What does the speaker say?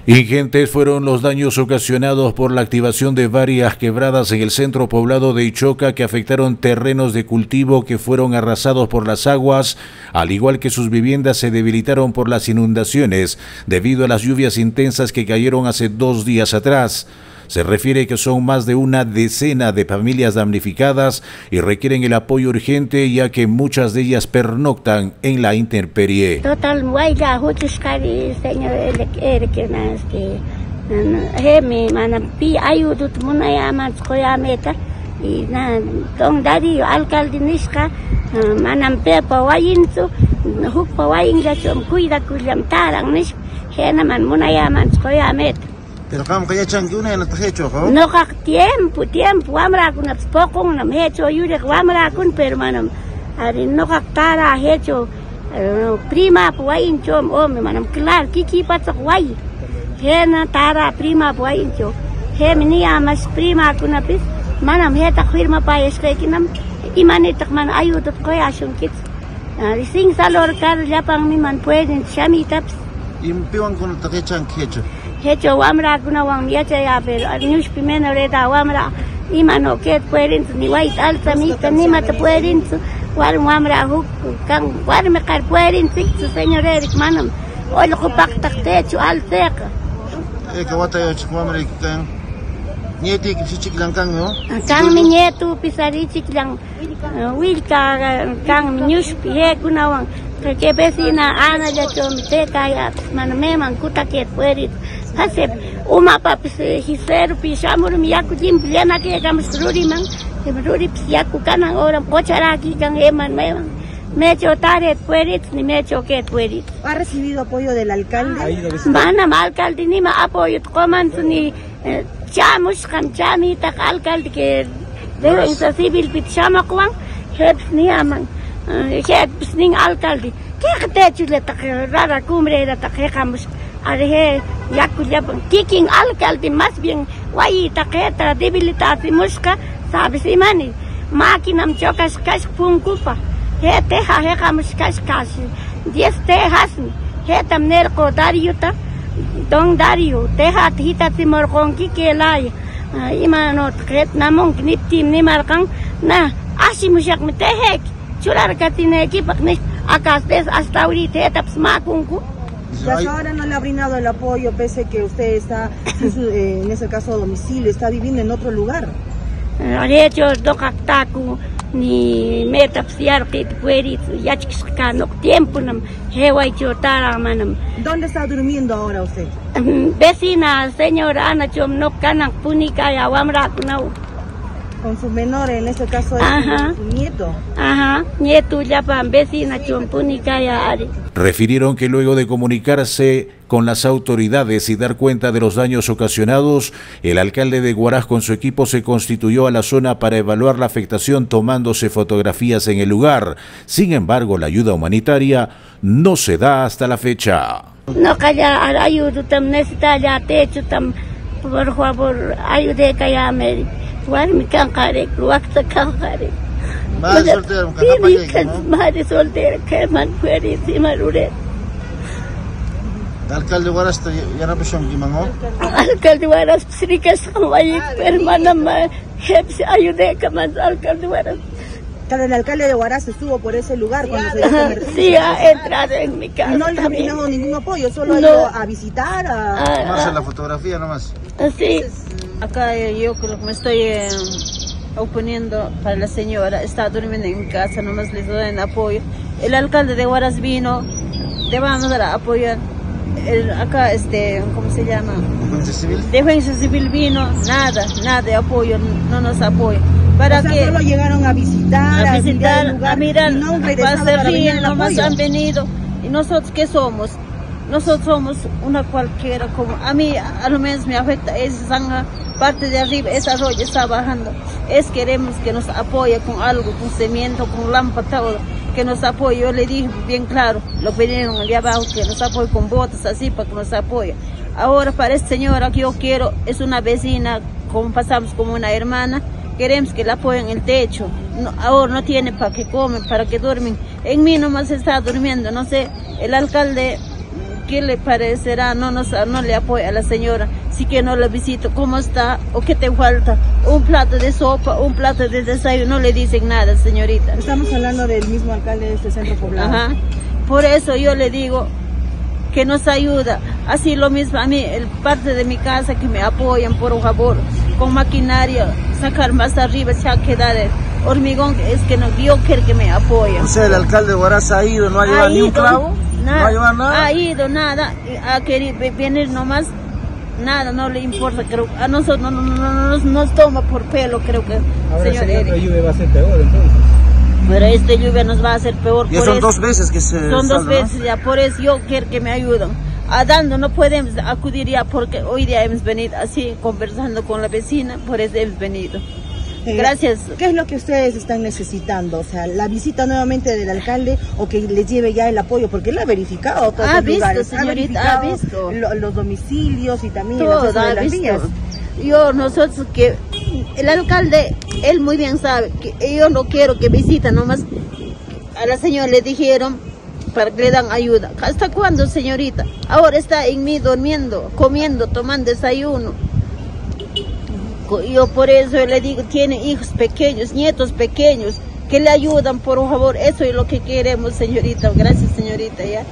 Ingentes fueron los daños ocasionados por la activación de varias quebradas en el centro poblado de Ichoca que afectaron terrenos de cultivo que fueron arrasados por las aguas, al igual que sus viviendas se debilitaron por las inundaciones debido a las lluvias intensas que cayeron hace 2 días atrás. Se refiere que son más de una decena de familias damnificadas y requieren el apoyo urgente ya que muchas de ellas pernoctan en la intemperie. Total, señor hemi manam pi ayudut munayaman koyameta y na tong dari alcalde nishka manam pe pawayinsu huk pawayinga chom cuida kulam tarang nish hena man munayaman koyameta. Pero como que ya changiuna en el techo, ¿no? No kak tiempo, wamra kun poco nam hecho yure wamra kun pero manam ari no kak tara hecho prima puain chom me manam clar kiki patak wai hena tara prima puain cho he minia mas prima kunapis manam heta firma pa eskekinam imane tak man ayudot koya shunkit rising salor kar lapang mi man pueden chamitaps impiwan con el techo hecho hecho wamra kuna wang yacha ya pero news primero reda wamra imano ket pueden ni wai alta mi tanima te pueden wamra huk kan warme kar pueden su señor Eric manam ol ko paktak techo al seca que wata yo wamra kan nieti ki chiklang kan yo kan mi nietu pisari chiklang wilka kan news he kuna wang que vecina ana ya chomte kaya man memang kutaket pueden hacer uma papis hiser pishamur mi yaku jim plena que hagamos ruri man ruri yaku kanan ora pocharaki kan eman memang mecho taret puerit ni mecho que puerit. ¿Ha recibido apoyo del alcalde? Manam alcalde ni ma apoyo coman ni chamus kam chami tak alcalde que deben sa civil pit chama kuang heps ni aman heps ning alcalde que te chule tak rara cumbre da tak hagamos Arhe yakuyapan kicking alcalde más bien guay taqueta debilitar si musca sabes imani máquina chocas cash puncupa he teja he camuscas casi 10 tejas he tamner ko dariuta dong dario teja hita timor con kikelay imano tret namong kniptim ni markang na asi musyak metehek chular katine equipak ni akas des hasta ahorita taps makunku. Y hasta ahora no le ha brindado el apoyo, pese que usted está, en ese caso, a domicilio, está viviendo en otro lugar. Hecho, dokaktaku ni metapsiar que puedes yachkano tiempo nam hewai chotara manam. ¿Dónde está durmiendo ahora usted? Vecina, señora Ana chom no kanak punika ya wamra kunau. Con su menor, en este caso es su nieto. Ajá, nieto ya pan vecina chompunica ya ari. Refirieron que luego de comunicarse con las autoridades y dar cuenta de los daños ocasionados, el alcalde de Huaraz con su equipo se constituyó a la zona para evaluar la afectación tomándose fotografías en el lugar. Sin embargo, la ayuda humanitaria no se da hasta la fecha. No calla ayuda tam necesita ya techo tam por favor ayude kaya me mi kan kare wakta kan kare. Madre soltera, madre soltera que man puede si marure. Alcalde Huaraz ya no pishom gimango. Alcalde Huaraz srikas kamay permana ma heps ayude kaman alcalde Huaraz. Claro, el alcalde de Huaraz estuvo por ese lugar cuando se dio sí, ha entrado en mi casa. Y no le ha brindado ningún apoyo, solo ha ido a visitar, Más en la fotografía nomás. Sí. Acá yo creo que me estoy oponiendo para la señora, está durmiendo en casa, nomás les doy apoyo. El alcalde de Huaraz vino, le vamos a dar apoyo. Acá, ¿cómo se llama? ¿Defensa civil? Defensa civil vino, nada de apoyo, no nos apoya. Para que solo llegaron a visitar, a mirar, a ser bien, nomás han venido. ¿Y nosotros qué somos? Nosotros somos una cualquiera, como a mí a lo menos me afecta esa zanja, parte de arriba, esa arroyo está bajando. Queremos que nos apoye con algo, con cemento, con lámpara, todo, que nos apoye. Yo le dije bien claro, lo pidieron allá abajo, que nos apoye con botas así para que nos apoye. Ahora para esta señora que yo quiero, es una vecina, como pasamos como una hermana, queremos que la apoyen en el techo. No, ahora no tiene para que comen, para que duermen. En mí nomás está durmiendo, no sé, el alcalde ¿qué le parecerá? No le apoya a la señora, sí que no la visito, ¿cómo está? ¿O qué te falta? Un plato de sopa, un plato de desayuno, no le dicen nada, señorita. Estamos hablando del mismo alcalde de este centro poblado. Ajá. Por eso yo le digo que nos ayuda, así lo mismo a mí, parte de mi casa que me apoyan, por favor, con maquinaria, sacar más arriba, ya queda de hormigón, es que no, yo quiero que me apoyen. O sea, el alcalde de Huaraz ha ido, no ha llevado ni un clavo, nada, no ha llevado nada. Ha ido, nada, ha querido venir nomás, nada, no le importa, creo, a nosotros no nos toma por pelo, creo que, ahora señor Eric. La lluvia va a ser peor entonces. Pero esta lluvia nos va a hacer peor. Ya son 2 veces que se... Son 2 veces ya, por eso yo quiero que me ayuden. A dando no podemos acudir ya porque hoy día hemos venido así conversando con la vecina, por eso hemos venido. Gracias. ¿Qué es lo que ustedes están necesitando? O sea, la visita nuevamente del alcalde o que les lleve ya el apoyo, porque él ha verificado todos los lugares. Señorita, ha visto los domicilios y también todo, el acceso de las vías. Nosotros que el alcalde, él muy bien sabe que yo no quiero que visita, nomás a la señora le dijeron para que le dan ayuda. ¿Hasta cuándo, señorita? Ahora está en mí durmiendo, comiendo, tomando desayuno. Yo por eso le digo, tiene hijos pequeños, nietos pequeños, que le ayudan, por favor. Eso es lo que queremos, señorita. Gracias, señorita, ya.